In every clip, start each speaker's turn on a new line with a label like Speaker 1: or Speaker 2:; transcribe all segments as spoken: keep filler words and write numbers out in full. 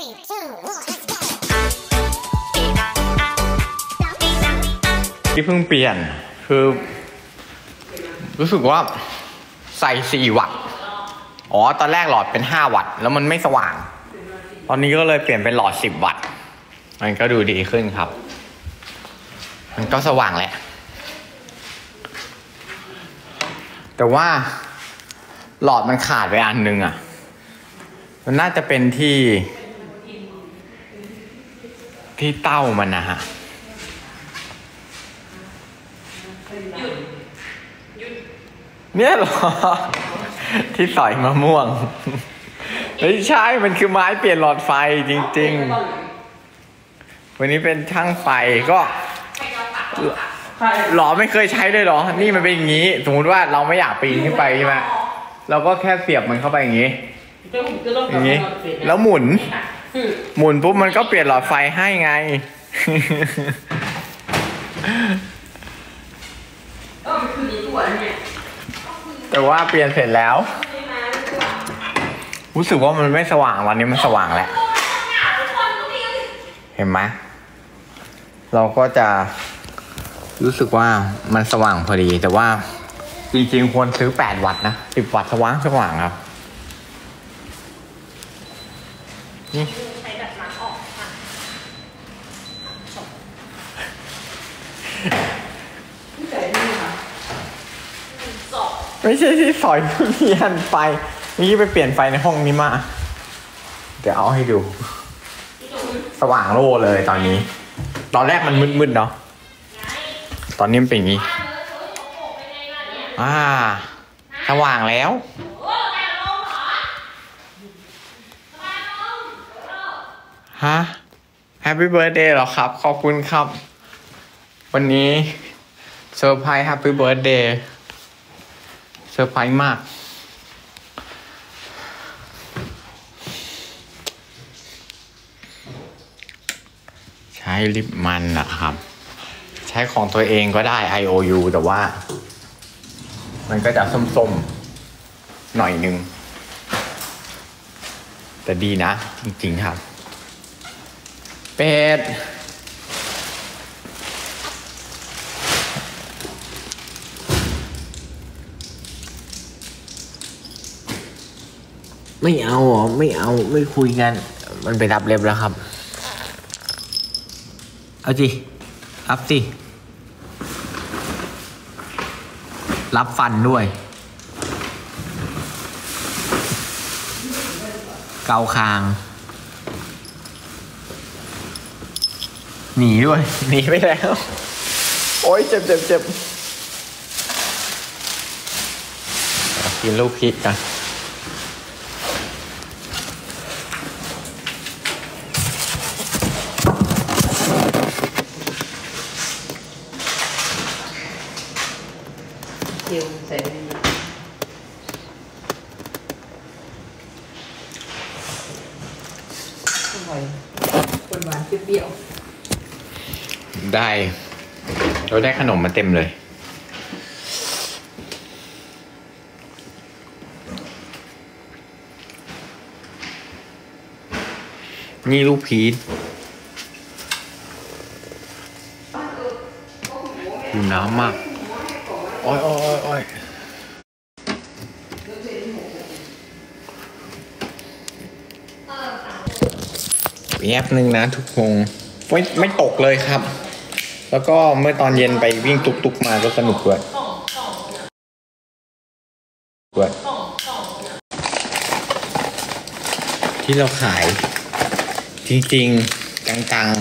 Speaker 1: ที่เพิ่งเปลี่ยนคือรู้สึกว่าใส่สี่วัตต์อ๋อตอนแรกหลอดเป็นห้าวัตต์แล้วมันไม่สว่างตอนนี้ก็เลยเปลี่ยนเป็นหลอดสิบวัตต์มันก็ดูดีขึ้นครับมันก็สว่างแหละแต่ว่าหลอดมันขาดไปอันนึงอ่ะมันน่าจะเป็นที่ที่เต้ามันนะฮะเนี่ยเหรอที่สอยมะม่วงไม่ใช่มันคือไม้เปลี่ยนหลอดไฟจริงๆวันนี้เป็นช่างไฟก็หรอไม่เคยใช้เลยหรอนี่มันเป็นอย่างนี้สมมติว่าเราไม่อยากปีนขึ้นไปใช่ไหมเราก็แค่เสียบมันเข้าไปอย่างนี้อย่างนี้แล้วหมุนหมุนปุ๊บมันก็เปลี่ยนหลอดไฟให้ไงแต่ว่าเปลี่ยนเสร็จแล้วรู้สึกว่ามันไม่สว่างวันนี้มันสว่างแล้วเห็นไหมเราก็จะรู้สึกว่ามันสว่างพอดีแต่ว่าจริงๆควรซื้อแปดวัตต์นะสิบวัตต์สว่างสว่างครับนี่ไม่ใช่ที่สอยทุเรียนไฟนี่ไปเปลี่ยนไฟในห้องนี้มาเดี๋ยวเอาให้ดูสว่างโล่เลยตอนนี้ตอนแรกมันมืดๆเนาะตอนนี้มันเป็นอย่างนี้อ่าสว่างแล้วฮะแฮปปี้เบิร์ธเดย์เหรอครับขอบคุณครับวันนี้เซอร์ไพรส์แฮปปี้เบิร์ธเดย์เซอร์ไพรส์มากใช้ลิปมันนะครับใช้ของตัวเองก็ได้ ไอ โอ ยู แต่ว่ามันก็จะส้มๆหน่อยนึงแต่ดีนะจริงๆครับเป็ดไม่เอาหรอไม่เอาไม่คุยกันมันไปรับเล็บแล้วครับเอาสิรับสิรับฟันด้วยเกาคางหนีด้วยหนีไปแล้วโอ๊ยเจ็บเจ็บเจ็บกินลูกพริกกัน
Speaker 2: เกี่ยวใส่คนหวานเปรี้ยว
Speaker 1: ได้เราได้ขนมมาเต็มเลยนี่ลูกพีชดูน้ำมากโอ้ยโอ้ยโอ้ยแป๊บนึงนะทุกคนไม่ไม่ตกเลยครับแล้วก็เมื่อตอนเย็นไปวิ่งตุกๆมาก็สนุกด้วยด้วยที่เราขายจริงๆกลาง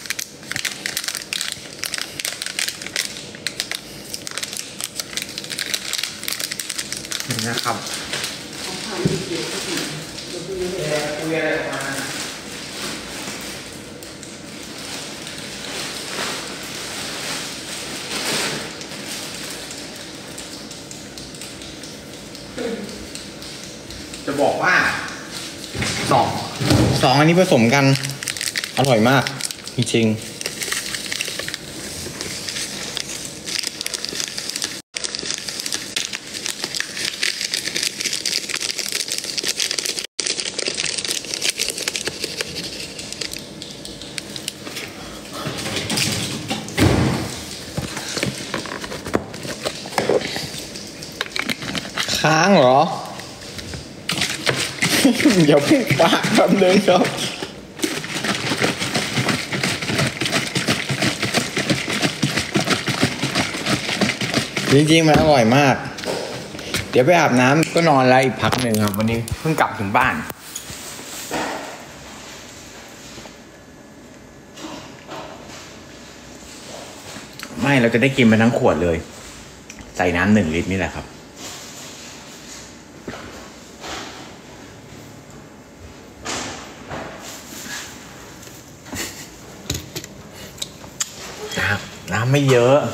Speaker 1: ๆนะครับจะบอกว่าสองสองอันนี้ผสมกันอร่อยมากจริงๆเดี๋ยวพูดปากคำนึงครับจริงๆมันอร่อยมากเดี๋ยวไปอาบน้ำก็นอนแล้วอีกพักหนึ่งครับวันนี้เพิ่งกลับถึงบ้านไม่เราจะได้กินไปทั้งขวดเลยใส่น้ำหนึ่งลิตรนี่แหละครับน้ำน้ำไม่เยอะ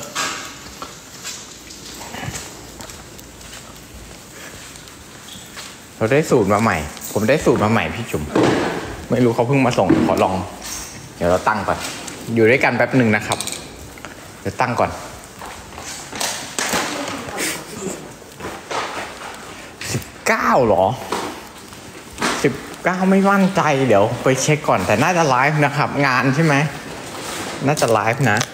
Speaker 1: เราได้สูตรมาใหม่ผมได้สูตรมาใหม่พี่จุ๋มไม่รู้เขาเพิ่งมาส่งขอลองเดี๋ยวเราตั้งก่อนอยู่ด้วยกันแป๊บหนึ่งนะครับเดี๋ยวตั้งก่อนสิบเก้าหรอสิบเก้าไม่มั่นใจเดี๋ยวไปเช็คก่อนแต่น่าจะไลฟ์นะครับงานใช่ไหมน่าจะไลฟ์นะ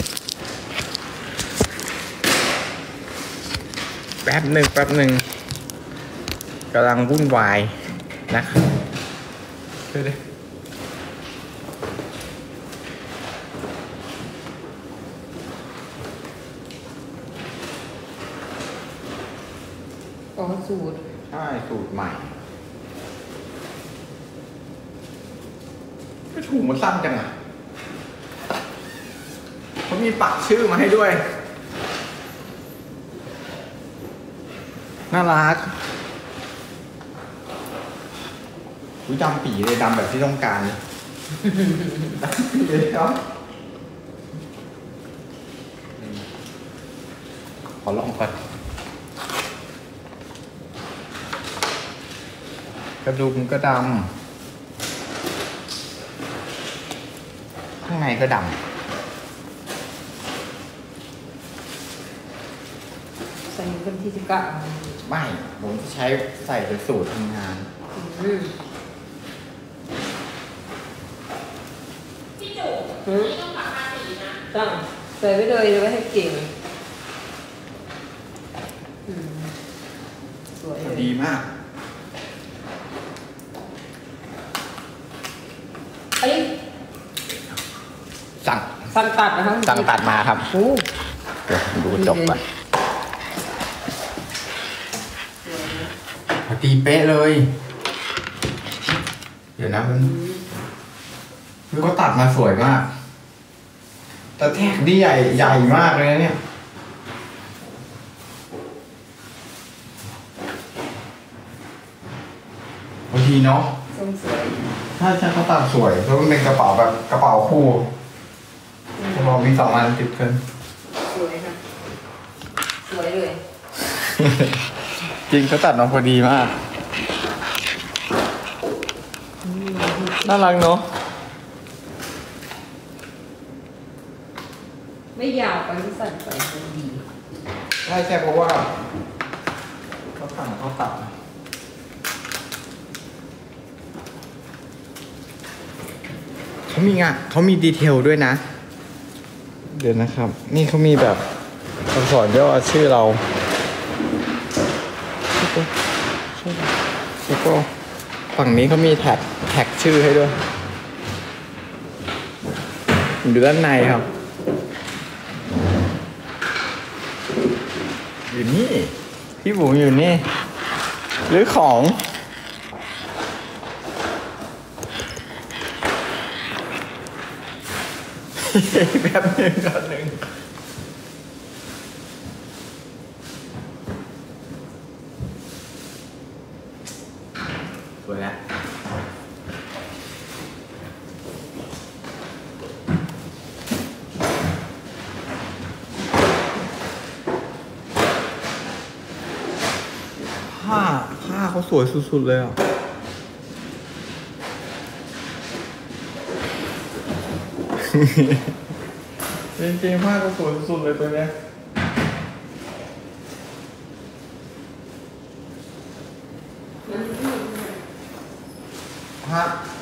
Speaker 1: แป๊บหนึ่งแป๊บหนึ่งกำลังวุ่นวายนะครับดูดิ
Speaker 2: อ๋อสูตร
Speaker 1: ใช่สูตรใหม่ไม่ถูกมันสั้นจังอ่ะเขามีปักชื่อมาให้ด้วยน่ารักอุ้ยดำปีเลยดำแบบที่ต้องการดำปีเลยครับขอลองก่อนกระดุมก็ดำข้างในก็ดำ
Speaker 2: ใส่วันที่สิบเก้า
Speaker 1: ไม่ผมจะใช้ใส่เป็นสูตรทำงาน
Speaker 2: พี่จุ๋มนี่ต้องปักภาษีนะต้องใส่ไว้เลยไว้ให้เก่งสวย
Speaker 1: ดีมาก
Speaker 2: อันนี้
Speaker 1: สั่ง
Speaker 2: สั่งตัดนะครับ
Speaker 1: สั่งตัดมาครับ
Speaker 2: โอ้
Speaker 1: เดี๋ยวดูจบก่อนพอดีเป๊ะเลยเดี๋ยวนะมันคือเขาตัดมาสวยมากแต่แท็กนี่ใหญ่ใหญ่มากเลยนะเนี่ยบางทีเนาะ
Speaker 2: สวย
Speaker 1: ถ้าใช่เขาตัดสวยเพราะมันเป็นกระเป๋าแบบกระเป๋าคู่กระเป๋ามีสองอันติดกัน
Speaker 2: สวยค่ะสวยเลย
Speaker 1: จริงเขาตัดมาพอดีมากน่ารักเนาะ
Speaker 2: ไม่ยาวไปไม่สั้นไปพอดี
Speaker 1: ใช่ใช่เพราะว่าเขาสั่งเขาตัดเขามีงานเขามีดีเทลด้วยนะเดี๋ยวนะครับนี่เขามีแบบอักษรย่อชื่อเราแล้วก็ฝั่งนี้เขามีแท็กแท็กชื่อให้ด้วยอยู่ด้านในครับอยู่นี่พี่บุ๋มอยู่นี่หรือของแบบหนึ่งแบบหนึ่งสวยนะผ้าผ้าเขาสวยสุดๆเลยอ่ะจริงๆผ้าเขาสวยสุดๆเลยตัวเนี้ยผ้า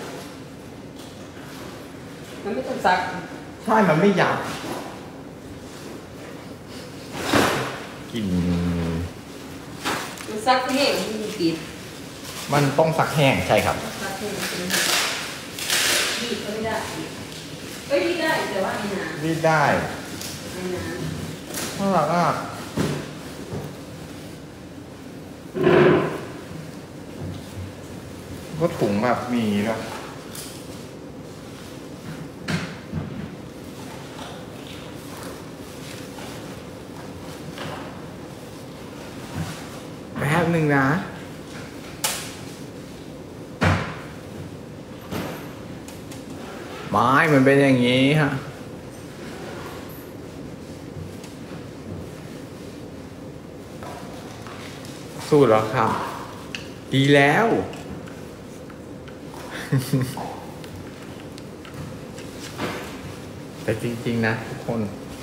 Speaker 2: มันไม่ต้องซัก
Speaker 1: ใช่มันไม่หยาบกลิ่น
Speaker 2: มันซักแห้งมันมีกลิ่น
Speaker 1: มันต้องซักแห้งใช่ครับ
Speaker 2: ซักแห้งบีบก็ไม่ได้เอ้ยบีบได้แต่ว่าไม่นาน
Speaker 1: รีดได้
Speaker 2: ไม่นาน
Speaker 1: น่ารักอ่ะก็ถุงแบบมีแล้วแป๊บหนึ่งนะไม้มันเป็นอย่างนี้ฮะสู้แล้วครับ ดีแล้ว แต่จริงๆนะทุกคน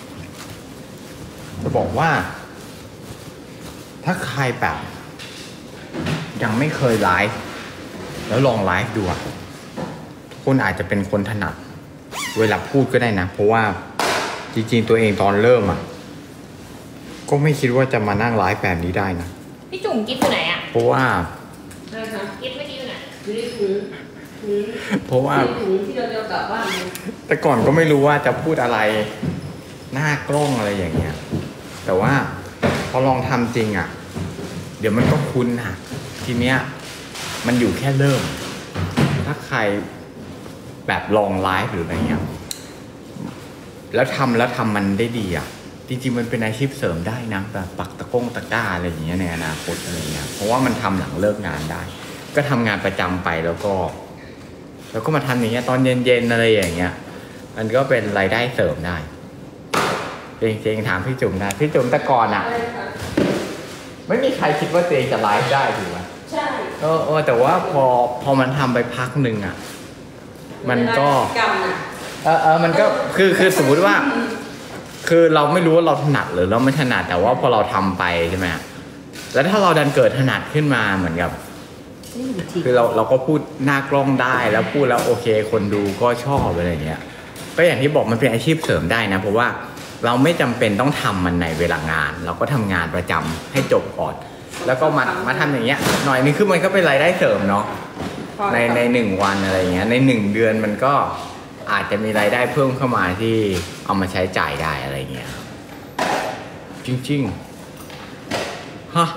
Speaker 1: จะบอกว่า ถ้าใครแบบ ยังไม่เคยไลฟ์แล้วลองไลฟ์ดูอะทุกคนอาจจะเป็นคนถนัดเวลาพูดก็ได้นะ เพราะว่าจริงๆตัวเองตอนเริ่มอะก็ไม่คิดว่าจะมานั่งไลฟ์แบบนี้ได้นะ
Speaker 3: พี่จุ๋มกิ๊บอยู่ไหนอ่ะ
Speaker 1: เพราะว่า
Speaker 2: ได้ครับ
Speaker 3: กิ๊บไม่อกี้อยู่ไหน
Speaker 2: อยู่ในถุงถุง
Speaker 1: เพราะว่า
Speaker 2: ในถุงที่เราจะกลับบ้านเนี่ย
Speaker 1: แต่ก่อนก็ไม่รู้ว่าจะพูดอะไรหน้ากล้องอะไรอย่างเงี้ย แต่ว่าพอลองทำจริงอ่ะ เดี๋ยวมันก็คุ้นอ่ะ ทีเนี้ยมันอยู่แค่เริ่ม ถ้าใครแบบลองไลฟ์หรืออะไรเงี้ย แล้วทำแล้วทำมันได้ดีอ่ะ จริงๆมันเป็นอาชีพเสริมได้นะแบบปักตะกงตะกร้าอะไรอย่างเงี้ยในอนาคตอะไรเงี้ย เพราะว่ามันทำหลังเลิกงานได้ ก็ทำงานประจำไปแล้วก็ แล้วก็มาทำอย่างเงี้ยตอนเย็นๆอะไรอย่างเงี้ย มันก็เป็นรายได้เสริมได้จริงๆถามพี่จุ๋มนะพี่จุ๋มแต่ก่อนอ่ะ
Speaker 2: อะไรนะคะ
Speaker 1: ไม่มีใครคิดว่าตัวเองจะไลฟ์ได้ถูกไหม
Speaker 2: ใช่
Speaker 1: เออเออแต่ว่าพอพอมันทำไปพักหนึ่งอ่ะ มันก็
Speaker 2: กรรมน่ะ
Speaker 1: เออเออมันก็คือคือสมมุติว่า คือเราไม่รู้ว่าเราถนัดหรือเราไม่ถนัดแต่ว่าพอเราทำไปใช่ไหมแล้วถ้าเราดันเกิดถนัดขึ้นมาเหมือนกับ
Speaker 2: นี่มันจริง
Speaker 1: คือเราเราก็พูดหน้ากล้องได้แล้วพูดแล้วโอเค คนดูก็ชอบอะไรอย่างเงี้ยก็อย่างที่บอกมันเป็นอาชีพเสริมได้นะเพราะว่าเราไม่จำเป็นต้องทำมันในเวลางาน เราก็ทำงานประจำให้จบก่อนแล้วก็มามาทำอย่างเงี้ยหน่อยนึงคือมันก็เป็นรายได้เสริมเนาะในในหนึ่งวันอะไรอย่างเงี้ยในหนึ่งเดือนมันก็อาจจะมีรายได้เพิ่มเข้ามาที่เอามาใช้จ่ายได้อะไรเงี้ยจริงๆฮะ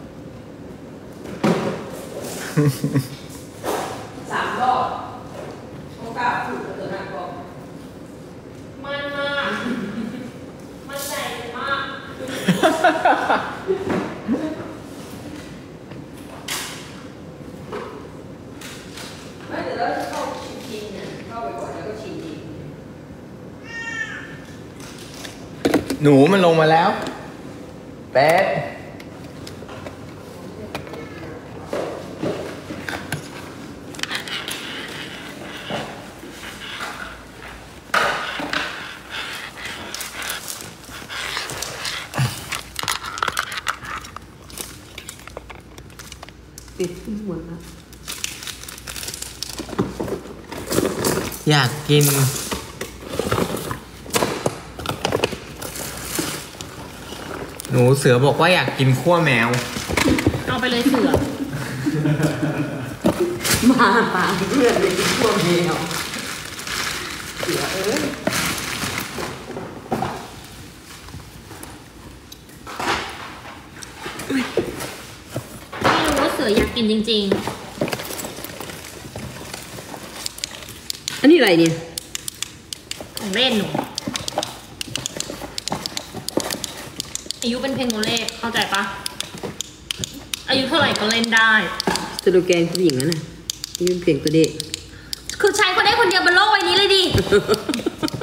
Speaker 2: สามรอบโอกาสถูกกับตัวหน้ากล้อง
Speaker 3: มันมาก มันใจมาก
Speaker 2: ไม่แต่เราเข้าชินๆเนี่ยเข้าไปก่อนแล้วก็ชินเอง
Speaker 1: หนูมันลงมาแล้วเป็ด
Speaker 2: ติดขึ้นหัวแล้ว
Speaker 1: อยากกินหนูเสือบอกว่าอยากกินขั้วแมว
Speaker 3: เอาไปเลยเสือ
Speaker 2: มาปากเพื่อนเลยพวกแมวเสือเอ้ย
Speaker 3: ไม่รู้ว่าเสืออยากกินจริง
Speaker 2: อันนี้อะไรเนี่ย
Speaker 3: ๆ ของเล่นหนูอายุเป็นเพลงโมเล่เข้าใจปะอายุเท่าไหร่ก็เล่นได้
Speaker 2: สโลแกนผู้หญิงนั่นน่ะนี่เป็นเพลงตัวเด็ก
Speaker 3: คือใช้คนได้คนเดียวบนโลกใบนี้เลยดิ